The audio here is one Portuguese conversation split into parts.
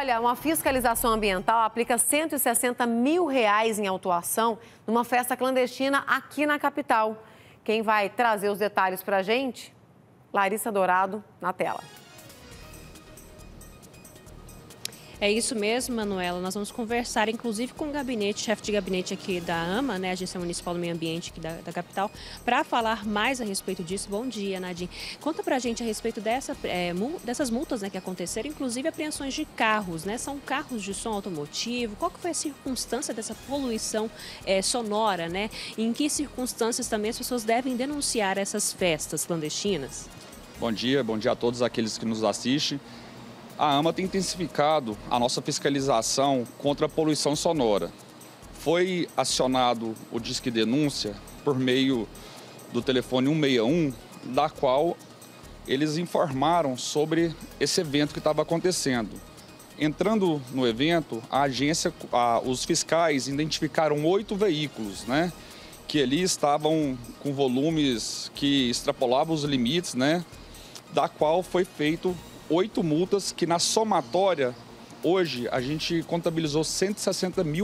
Olha, uma fiscalização ambiental aplica R$160 mil em autuação numa festa clandestina aqui na capital. Quem vai trazer os detalhes para a gente? Larissa Dourado, na tela. É isso mesmo, Manuela. Nós vamos conversar, inclusive, com o gabinete, chefe de gabinete aqui da AMA, né, Agência Municipal do Meio Ambiente aqui da capital, para falar mais a respeito disso. Bom dia, Nadim. Conta pra gente a respeito dessas multas, né, que aconteceram, inclusive apreensões de carros, né? São carros de som automotivo. Qual que foi a circunstância dessa poluição sonora, né? E em que circunstâncias também as pessoas devem denunciar essas festas clandestinas? Bom dia a todos aqueles que nos assistem. A AMA tem intensificado a nossa fiscalização contra a poluição sonora. Foi acionado o Disque Denúncia por meio do telefone 161, da qual eles informaram sobre esse evento que estava acontecendo. Entrando no evento, a agência, os fiscais identificaram 8 veículos, né, que ali estavam com volumes que extrapolavam os limites, né, da qual foi feito 8 multas que, na somatória, hoje a gente contabilizou R$160 mil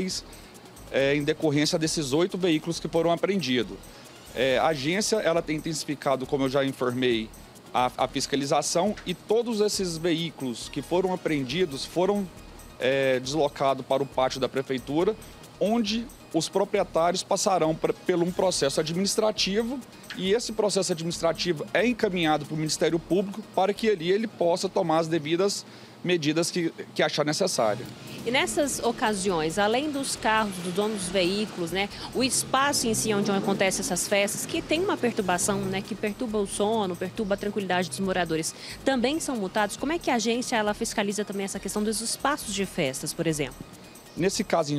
em decorrência desses 8 veículos que foram apreendidos. A agência ela tem intensificado, como eu já informei, a fiscalização, e todos esses veículos que foram apreendidos foram deslocados para o pátio da prefeitura, onde os proprietários passarão por um processo administrativo, e esse processo administrativo é encaminhado para o Ministério Público para que ali ele possa tomar as devidas medidas que achar necessário. E nessas ocasiões, além dos carros, dos donos dos veículos, né, o espaço em si onde acontecem essas festas, que tem uma perturbação, né, que perturba o sono, perturba a tranquilidade dos moradores, também são multados? Como é que a agência ela fiscaliza também essa questão dos espaços de festas, por exemplo? Nesse caso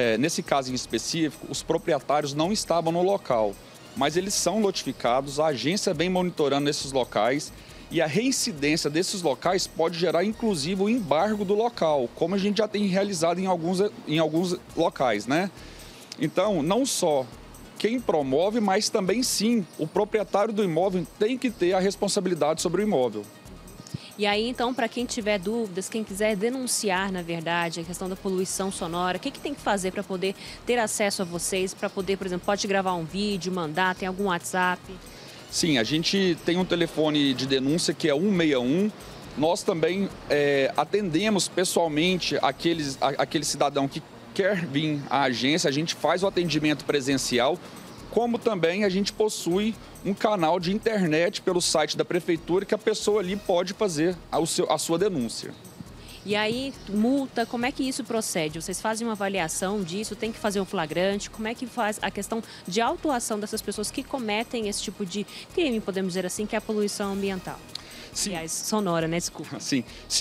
em específico, os proprietários não estavam no local, mas eles são notificados, a agência vem monitorando esses locais, e a reincidência desses locais pode gerar, inclusive, o embargo do local, como a gente já tem realizado em alguns locais, né? Então, não só quem promove, mas também, sim, o proprietário do imóvel tem que ter a responsabilidade sobre o imóvel. E aí, então, para quem tiver dúvidas, quem quiser denunciar, na verdade, a questão da poluição sonora, o que tem que fazer para poder ter acesso a vocês, para poder, por exemplo, pode gravar um vídeo, mandar, tem algum WhatsApp? Sim, a gente tem um telefone de denúncia que é 161. Nós também atendemos pessoalmente aquele cidadão que quer vir à agência, a gente faz o atendimento presencial, como também a gente possui um canal de internet pelo site da prefeitura que a pessoa ali pode fazer a sua denúncia. E aí, multa, como é que isso procede? Vocês fazem uma avaliação disso, tem que fazer um flagrante? Como é que faz a questão de autuação dessas pessoas que cometem esse tipo de crime, podemos dizer assim, que é a poluição ambiental? Sim. Aliás, sonora, né? Desculpa. Sim,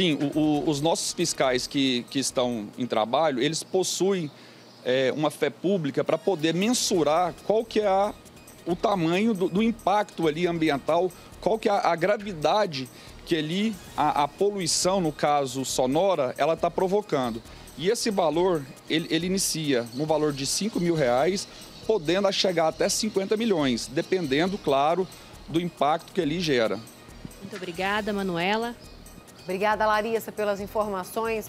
os nossos fiscais que estão em trabalho, eles possuem uma fé pública para poder mensurar qual que é o tamanho do impacto ali ambiental, qual que é a gravidade que ali a poluição, no caso sonora, ela está provocando. E esse valor, ele inicia no valor de R$5 mil, podendo chegar até 50 milhões, dependendo, claro, do impacto que ele gera. Muito obrigada, Manuela. Obrigada, Larissa, pelas informações.